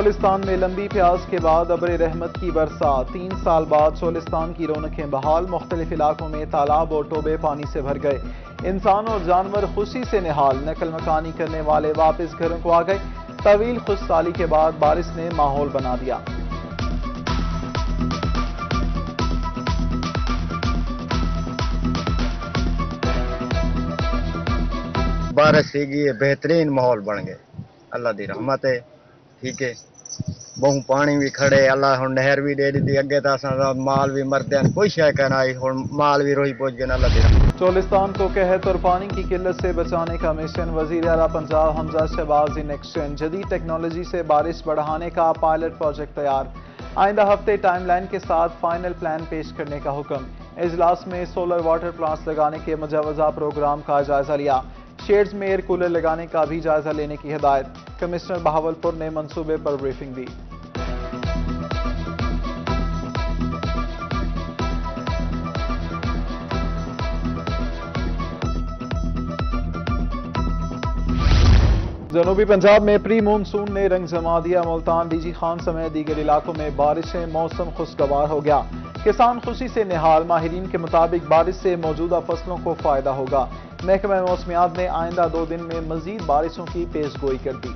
چولستان میں لمبی پیاس کے بعد ابر رحمت کی برسات 3 سال بعد چولستان کی رونقیں بحال مختلف علاقوں میں تالاب اور ٹوبے پانی سے بھر گئے انسان اور جانور خوشی سے نہال نقل مکانی کرنے والے واپس گھروں کو آ گئے طویل خوش سالی کے بعد بارش نے ماحول بنا دیا بارش سیگی بہترین ماحول بن گئے اللہ دی رحمت ہے ٹھیک ہے بہو پانی بھی کھڑے اللہ ہن نہر بھی دے دی اگے تا اساں مال بھی مردے کوئی شے کہنا ہن مال بھی روئی پہنچ گئے اللہ دی رحمت چولستان کو قحط اور پانی کی قلت سے بچانے کا مشن وزیر اعلیٰ پنجاب حمزہ شہباز ان ایکشن جدید ٹیکنالوجی سے بارش بڑھانے کا پائلٹ پروجیکٹ تیار آئندہ ہفتے ٹائم لائن کے ساتھ فائنل پلان پیش کرنے کا حکم اجلاس میں سولر واٹر پلانٹس لگانے کے مجوزہ پروگرام کا جائزہ لیا شیڈز میں ایئر کولر لگانے کا بھی جائزہ لینے کی ہدایت کمشنر بہاولپور نے منصوبے پر بریفنگ دی جنوبی پنجاب میں پری مونسون نے رنگ جما دیا ملتان ڈی جی خان سمیت دیگر علاقوں میں بارشیں موسم خوشگوار ہو گیا کسان خوشی سے نہال ماہرین کے مطابق بارش سے موجودہ فصلوں کو فائدہ ہوگا محکمہ موسمیات نے آئندہ 2 دن میں مزید بارشوں کی پیش گوئی کر دی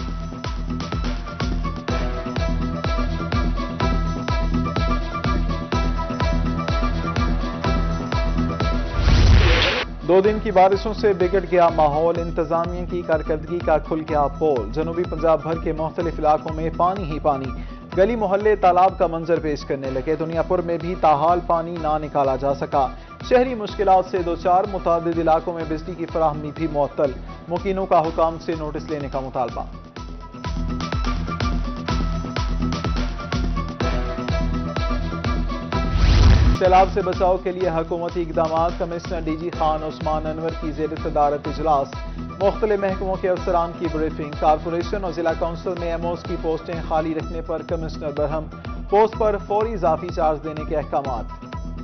دو دن کی بارشوں سے بگڑ گیا ماحول انتظامیہ کی کارکردگی کا کھل گیا پول جنوبی پنجاب بھر کے مختلف علاقوں میں پانی ہی پانی گلی محلے تالاب کا منظر پیش کرنے لگے دنیا پور میں بھی تاحال پانی نہ نکالا جا سکا شہری مشکلات سے دوچار متعدد علاقوں میں بجلی کی فراہمی بھی معطل مکینوں کا حکام سے نوٹس لینے کا مطالبہ سیلاب سے بچاؤ کے لیے حکومتی اقدامات commissioner D G Khan Usman Anwar کی زیر صدارت اجلاس مختلف محکموں کے افسران کی بریفنگ کارپوریشن اور ضلع کونسل میں ایم اوز کی پوسٹیں خالی رکھنے پر کمشنر برہم پوسٹ پر فوری اضافی چارج دینے کے احکامات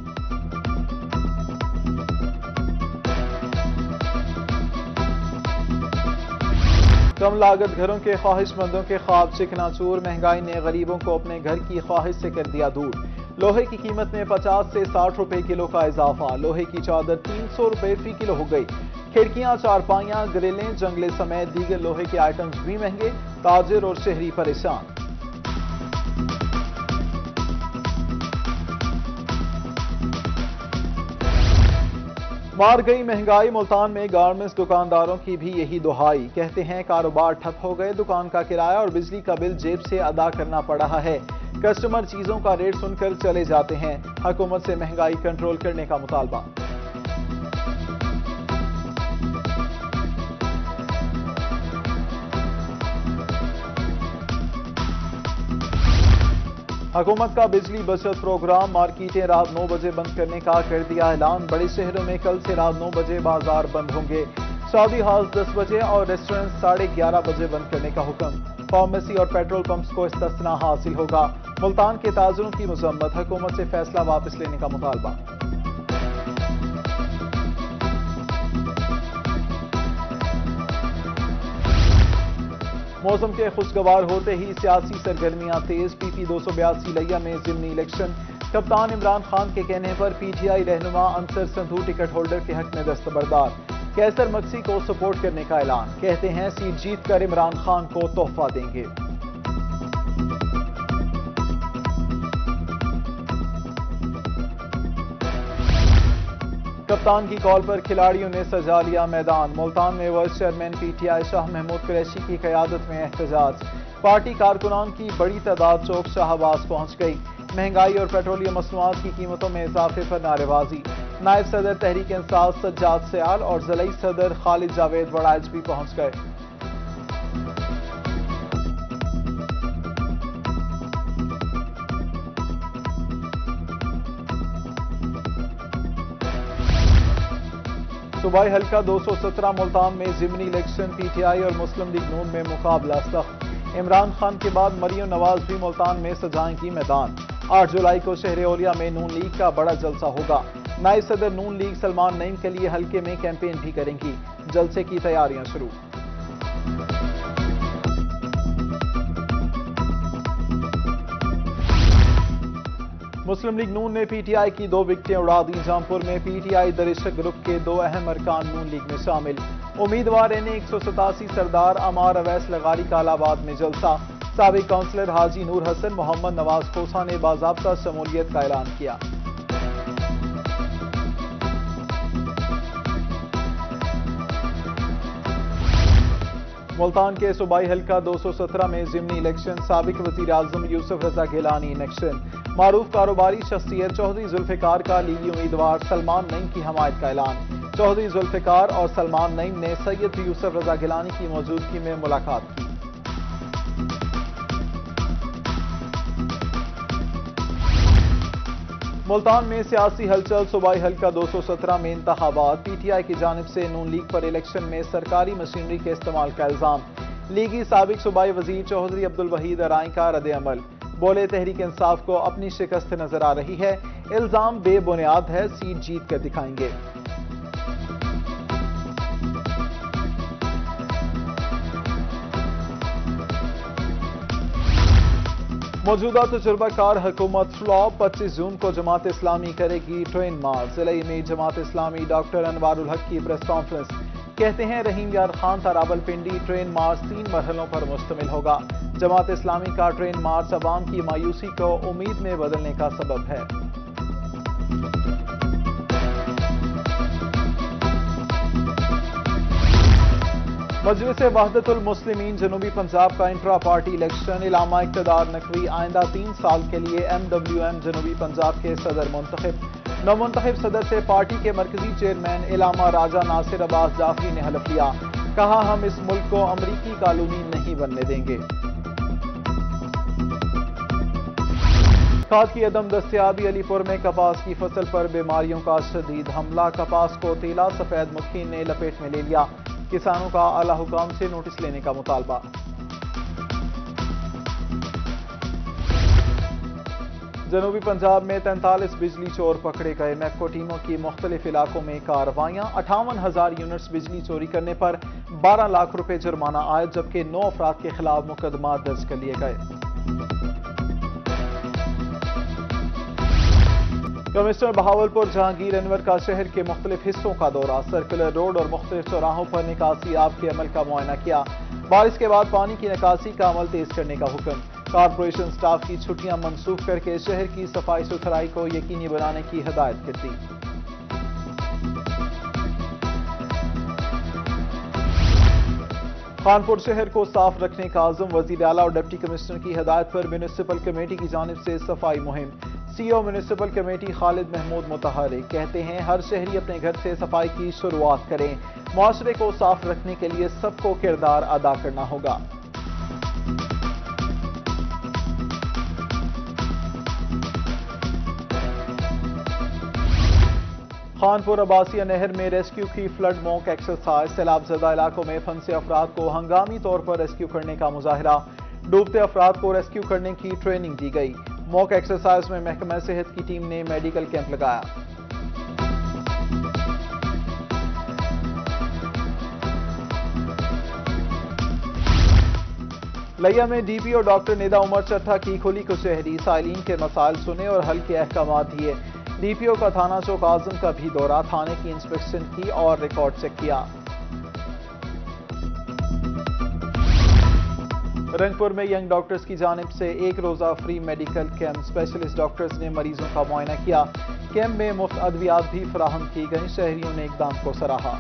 کم لاگت گھروں کے خواہش مندوں کے خواب چکنا چور مہنگائی نے غریبوں کو اپنے گھر کی خواہش سے کر دیا دور لوہے کی قیمت میں 50 سے 60 روپے کلو کا اضافہ لوہے کی چادر 300 روپے فی کلو ہو گئی کھڑکیاں چارپائیاں گریلیں جنگلے سمیت دیگر لوہے کے آئٹمز بھی مہنگے تاجر اور شہری پریشان مار گئی مہنگائی ملتان میں گارمنٹس دکانداروں کی بھی یہی دہائی کہتے ہیں کاروبار ٹھپ ہو گئے دکان کا کرایہ اور بجلی کا بل جیب سے ادا کرنا پڑ رہا ہے کسٹمر چیزوں کا ریٹ سن کر چلے جاتے ہیں حکومت سے مہنگائی کنٹرول کرنے کا مطالبہ حکومت کا بجلی بچت پروگرام مارکیٹیں رات 9 بجے بند کرنے کا کر دیا اعلان بڑے شہروں میں کل سے رات 9 بجے بازار بند ہوں گے سعودی ہاؤس 10 بجے اور ریسٹورنٹ 11:30 بجے بند کرنے کا حکم فارمیسی اور پیٹرول پمپس کو استثناء حاصل ہوگا ملتان کے تاجروں کی مذمت حکومت سے فیصلہ واپس لینے کا مطالبہ موسم کے خوشگوار ہوتے ہی سیاسی سرگرمیاں تیز پی پی 282 لیا میں ضمنی الیکشن کپتان عمران خان کے کہنے پر پی ٹی آئی رہنما انصر سندھو ٹکٹ ہولڈر کے حق میں دستبردار کیسر مکسی کو سپورٹ کرنے کا اعلان کہتے ہیں سیٹ جیت کر عمران خان کو تحفہ دیں گے کپتان کی کال پر کھلاڑیوں نے سجا لیا میدان ملتان میں وائس چیئرمین پی ٹی آئی شاہ محمود قریشی کی قیادت میں احتجاج پارٹی کارکنان کی بڑی تعداد چوک شاہ آباز پہنچ گئی مہنگائی اور پیٹرولیم مصنوعات کی قیمتوں میں اضافے پر نعرے بازی نائب صدر تحریک انصاف سجاد سیال اور ضلعی صدر خالد جاوید وڑائچ بھی پہنچ گئے صوبائی حلقہ 217 ملتان میں ضمنی الیکشن پی ٹی آئی اور مسلم لیگ نون میں مقابلہ سخت عمران خان کے بعد مریم نواز بھی ملتان میں سجائیں گی میدان 8 جولائی کو شہر اولیا میں نون لیگ کا بڑا جلسہ ہوگا نائب صدر نون لیگ سلمان نعیم کے لیے حلقے میں کیمپین بھی کریں گی جلسے کی تیاریاں شروع مسلم لیگ نون نے پی ٹی آئی کی 2 وکٹیں اڑا دی. جامپور میں پی ٹی آئی درشک گروپ کے 2 اہم ارکان نون لیگ میں شامل. امیدوار نے 187 سردار عمار اویس لغاری کا الہ آباد میں جلسہ. سابق کونسلر حاجی نور حسن محمد نواز کھوسا نے باضابطہ شمولیت کا اعلان کیا. ملتان کے صوبائی حلقہ 217 میں ضمنی الیکشن. سابق وزیر اعظم یوسف رضا گیلانی ان ایکشن. معروف کاروباری شخصیت چودھری ذوالفقار کا لیگی امیدوار سلمان نعیم کی حمایت کا اعلان. چودھری ذوالفقار اور سلمان نعیم نے سید یوسف رضا گیلانی کی موجودگی میں ملاقات کی. ملتان میں سیاسی ہلچل. صوبائی حلقہ 217 میں انتخابات. پی ٹی آئی کی جانب سے نون لیگ پر الیکشن میں سرکاری مشینری کے استعمال کا الزام. لیگی سابق صوبائی وزیر چودھری عبدالوحید ارائیں کا رد عمل. بولے تحریک انصاف کو اپنی شکست نظر آ رہی ہے. الزام بے بنیاد ہے. سیٹ جیت کر دکھائیں گے. موجودہ تجربہ کار حکومت فلاپ. 25 جون کو جماعت اسلامی کرے گی ٹرین مارچ. ضلعی امید جماعت اسلامی ڈاکٹر انوار الحق کی پریس کانفرنس. کہتے ہیں رحیم یار خان تھا راولپنڈی. ٹرین مارچ 3 مرحلوں پر مشتمل ہوگا. جماعت اسلامی کا ٹرین مارچ عوام کی مایوسی کو امید میں بدلنے کا سبب ہے. مجلس وحدت المسلمین جنوبی پنجاب کا انٹرا پارٹی الیکشن. علامہ اقتدار نقوی آئندہ 3 سال کے لیے MWM جنوبی پنجاب کے صدر منتخب. نومنتخب صدر سے پارٹی کے مرکزی چیئرمین علامہ راجہ ناصر عباس جعفری نے حلف لیا. کہا ہم اس ملک کو امریکی کالونی نہیں بننے دیں گے. کھاد کی عدم دستیابی. علی پور میں کپاس کی فصل پر بیماریوں کا شدید حملہ. کپاس کو تیلا سفید مکھی نے لپیٹ میں لے لیا. کسانوں کا اعلی حکام سے نوٹس لینے کا مطالبہ. جنوبی پنجاب میں 43 بجلی چور پکڑے گئے. میپکو ٹیموں کی مختلف علاقوں میں کارروائیاں. 58,000 یونٹس بجلی چوری کرنے پر 12 لاکھ روپے جرمانہ عائد. جبکہ 9 افراد کے خلاف مقدمات درج کر لیے گئے. کمشنر بہاولپور جہانگیر انور کا شہر کے مختلف حصوں کا دورہ. سرکولر روڈ اور مختلف چوراہوں پر نکاسی آب کے عمل کا معائنہ کیا. بارش کے بعد پانی کی نکاسی کا عمل تیز کرنے کا حکم. کارپوریشن سٹاف کی چھٹیاں منسوخ کر کے شہر کی صفائی ستھرائی کو یقینی بنانے کی ہدایت کر دی. خانپور شہر کو صاف رکھنے کا عزم. وزیر اعلیٰ اور ڈپٹی کمشنر کی ہدایت پر میونسپل کمیٹی کی جانب سے صفائی مہم. C O municipal committee Khalid Mahmood متحرک کہتے ہیں ہر شہری اپنے گھر سے صفائی کی شروعات کریں. معاشرے کو صاف رکھنے کے لیے سب کو کردار ادا کرنا ہوگا. خانپور عباسیہ نہر میں ریسکیو کی فلڈ موک ایکسرسائز. سیلاب زدہ علاقوں میں پھنسے افراد کو ہنگامی طور پر ریسکیو کرنے کا مظاہرہ. ڈوبتے افراد کو ریسکیو کرنے کی ٹریننگ دی گئی. موک ایکسرسائز میں محکمہ صحت کی ٹیم نے میڈیکل کیمپ لگایا. لیا میں ڈی پی او ڈاکٹر ندا عمر چٹھا کی کھلی کچہری. سائلین کے مسائل سنے اور حل کے احکامات دیے. ڈی پی او کا تھانہ چوک اعظم کا بھی دورہ. تھانے کی انسپیکشن کی اور ریکارڈ چیک کیا. رنگپور میں ینگ ڈاکٹرز کی جانب سے 1 روزہ free medical camp. Specialist doctors نے مریضوں کا معائنہ کیا. کیمپ میں مفت ادویات بھی فراہم کی گئیں. شہریوں نے اقدام کو سراہا.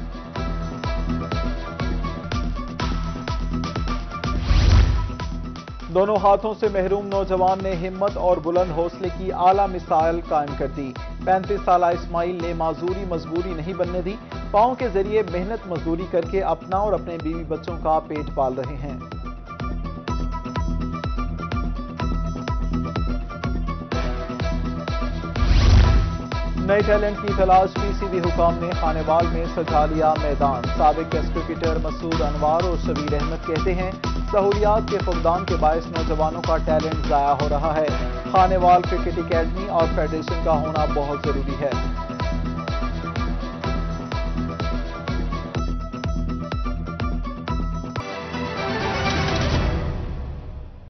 دونوں ہاتھوں سے محروم نوجوان نے ہمت اور بلند حوصلے کی اعلیٰ مثال قائم کر دی. 35 سالہ اسماعیل نے معذوری مجبوری نہیں بننے دی. پاؤں کے ذریعے محنت مزدوری کر کے اپنا اور اپنے بیوی بچوں کا پیٹ پال رہے ہیں. نئے ٹیلنٹ کی تلاش. پی سی بی حکام نے خانیوال میں سجا لیا میدان. سابق ٹیسٹ کرکٹر مسعود انوار اور شبیر احمد کہتے ہیں سہولیات کے فقدان کے باعث نوجوانوں کا ٹیلنٹ ضائع ہو رہا ہے. خانیوال کرکٹ اکیڈمی اور فیڈریشن کا ہونا بہت ضروری ہے.